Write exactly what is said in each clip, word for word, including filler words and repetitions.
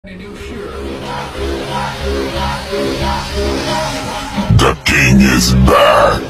The king is back!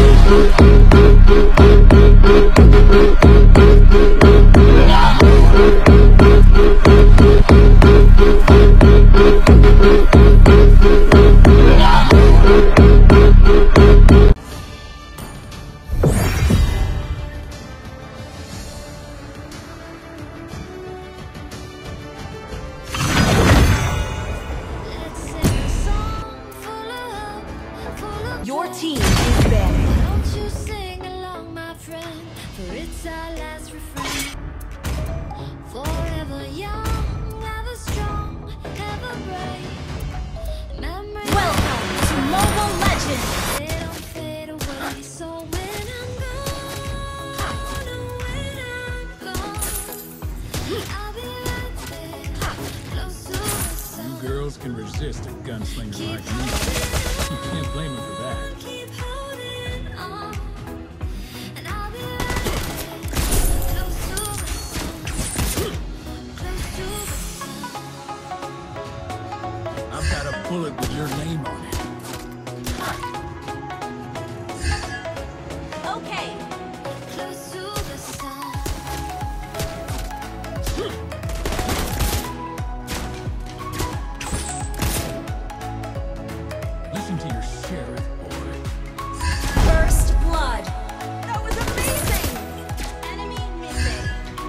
Your team is banned. Won't you sing along, my friend? For it's our last refrain. Forever young, ever strong, ever brave. Memories Welcome to Mobile Legends! they don't fade away. So when I'm gone, when I'm gone, I'll be right there, close to the sun. You girls can resist a gunslinger like me. You can't blame them for that. Keep holding on, and I'll be right there, close to the sun, close to the sun. I've got a bullet with your name on it. Okay. Close to the sun. Listen to your sheriff, boy. First blood. That was amazing! Enemy missing.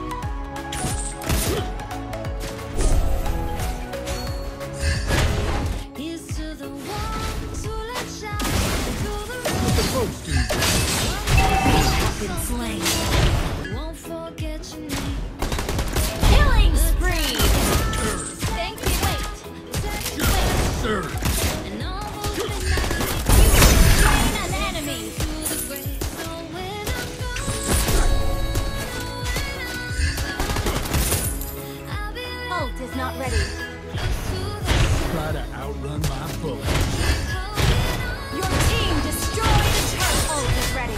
Here's to the ones who let shine through the The folks do. Been slain. rain. Won't forget your name. Killing spree! Thank you. Wait. Sir, And all those midnight Slain an enemy. through the grave. So when I'm gone, when I'm gone, I'll be right Ult is not ready. close to the sun. try to outrun my bullet. Holding on. Your team destroyed a turret. Ult is ready.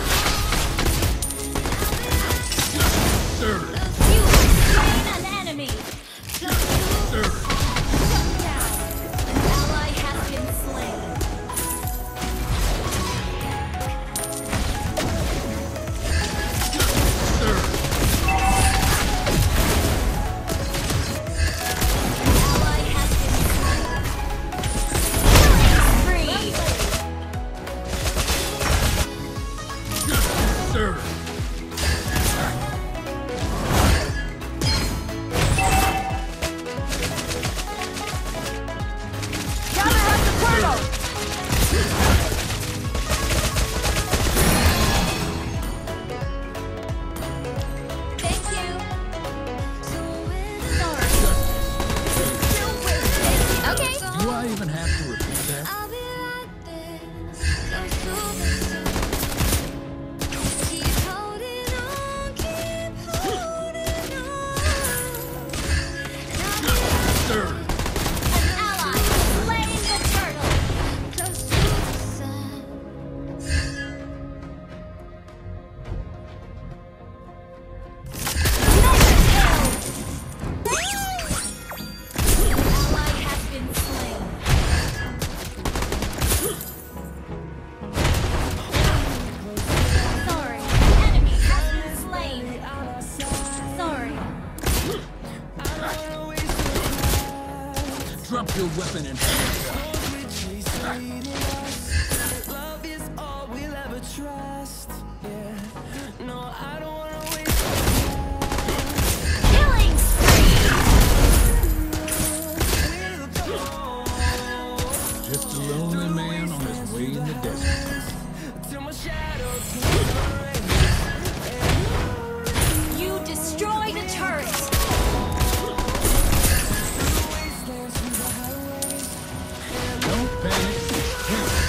Sir, You slain an enemy. sir, Shut down. An ally has been slain. sir. Ally has been slain. Killing spree. Sir, Gather up the portal. Thank you. So when Sorry. Still with Okay. do I even have to repeat that? I'll be right there, close to the sun. Keep holding on, keep holding on. And I'll be right Sir, An ally slain the turtle. close to the sun. Ally has been slain. Sorry. Enemy has been slain. Sorry. drop your weapon and stand up. Love is all we'll ever trust. Yeah. No, I don't wanna waste Killing spree. Just a lonely man on his way in the desert. till my shadow You destroyed a turret. Don't panic.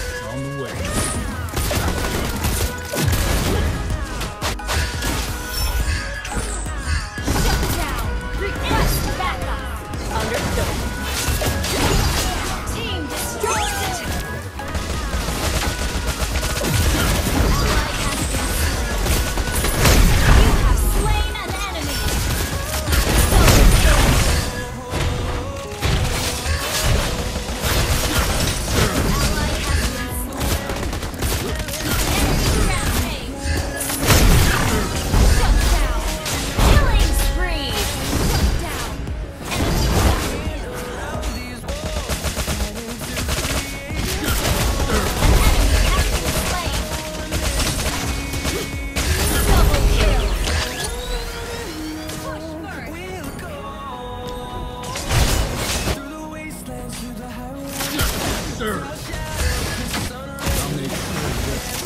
sir. I'll make sure that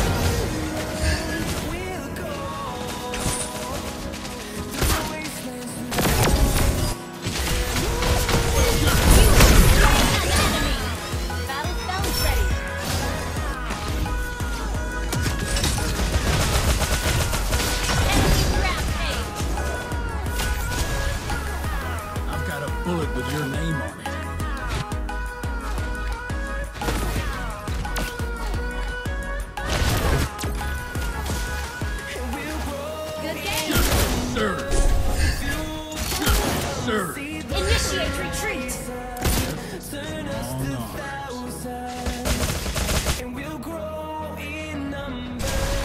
Battle spells ready. Enemy rampage. I've got a bullet with your name on it. Good game. Sir. Sir. Initiate retreat. Long arms. and we'll grow in number.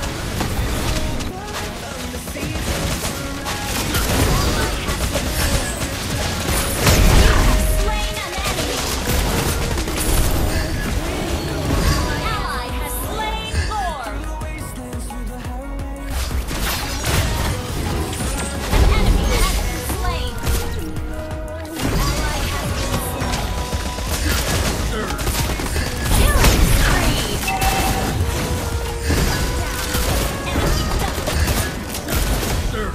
Slain an enemy. Ally has slain Lord. An enemy has been slain. Ally has been slain. Sir. Killing spree. Enemy double. Sir.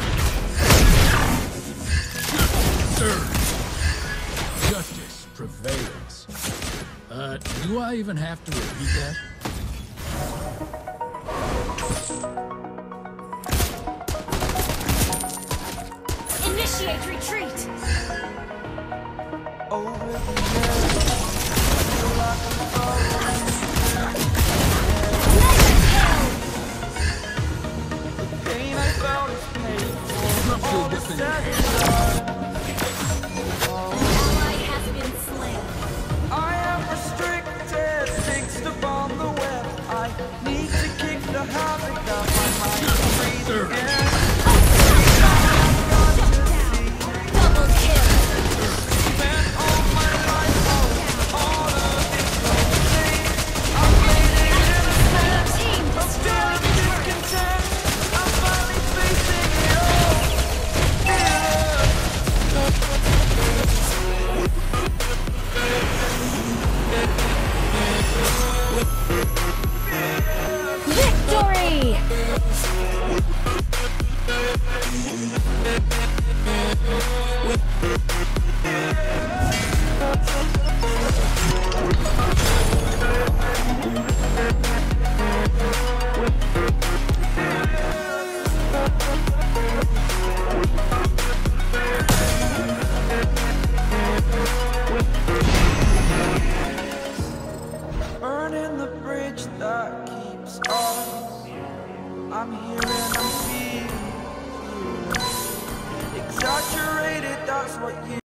Sir. Justice prevails. Uh, do I even have to repeat that? Initiate retreat. Over the years, feel like I'm falling. Pain I felt is painful. All the sadness. Ally has been slain. I am restricted, fixed upon the web. I need to kick the habit that my mind breathes Sir. again. Double kill. Spent all my life on all of this lonely. I'm fading innocent, Team I'm still discontent. I'm finally facing it all. Yeah. Victory! Burning the bridge that keeps us. I'm here and I'm feeling, feeling exaggerated, that's what you